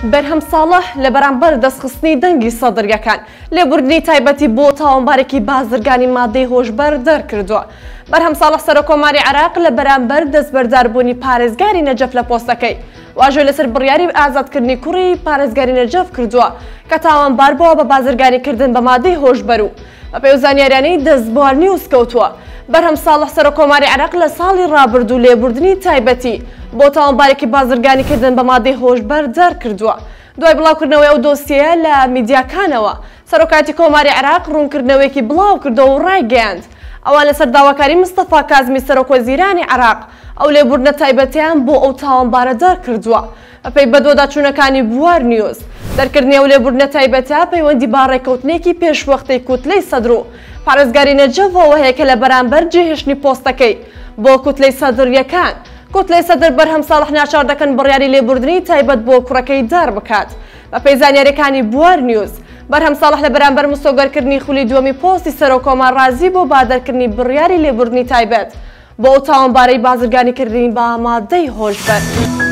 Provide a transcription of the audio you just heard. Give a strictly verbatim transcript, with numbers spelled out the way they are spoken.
بەرهەم ساڵح لە بەرامبەر دەستخستنی دەنگی سەدرەکان لێبوردنی تایبەتی بۆ تاوانبارێکی بازرگانی مادەی هۆشبەر دەرکردووە. بەرهەم ساڵح سەرۆکۆماری عێراق لە بەرامبەر دەستبەرداربوونی پارێزگاری نەجەف لە پۆستەکەی واژۆی لەسەر بڕیاری ئازادکردنی کوڕی پارێزگاری نەجەف کردووە کە تاوانبار بووە بە بازرگانیکردن بە مادەی هۆشبەر و بە پێی زانیاریانەی دەستبوار نیوز کەوتووە. بەرهەم ساڵح سەرۆکۆماری عێراق لە ساڵی ڕابردوو لێبوردنی تایبەتی بۆ تاوانبارێکی بازرگانیکردن بە مادەی هۆشبەر دەرکردووە. دوای بڵاوکردنەوەی ئەو دۆسیە لە میدیاکانەوە سەرۆکاتی کۆماری عێراق ڕوونکردنەوەیەکی بڵاو کردەوە و ڕایگەیاند ئەوان لەسەر داواکاری مستەفا کازمی سەرۆکوەزیرانی عێراق ئەو لێبوردنە تایبەتیان بۆ ئەو تاوانبارە دەرکردووە. بەپێی بەدۆداچوونەکانی بوار نیوز دەرکردنی ئەو لێبوردنە تایبەتە پەیوەندی با ڕێکەوتنێکی پێشوەختەی کوتلەی سەدر و پارێزگاری نەجەفەوە هەیە کە لە بەرامبەر جێهێشتنی پۆستەکەی بۆ کوتلەی سەدریەکان کوتلەی سەدر بەرهەم ساڵح ناچار دەکەن بڕیاری لێبوردنی تایبەت بۆ کوڕەکەی دار بکات. بەپێی زانیاریەکانی بوار نیوز بەرهەم ساڵح لە بەرامبەر مستۆگەرکردنی خولی دووەمی پۆستی سەرۆکۆمار ڕازی بۆ بادەرکردنی بڕیاری لێبوردنی تایبەت بۆ ئەو تاوانبارەی بازرگانیکردنی بە مادەی هۆشبەر.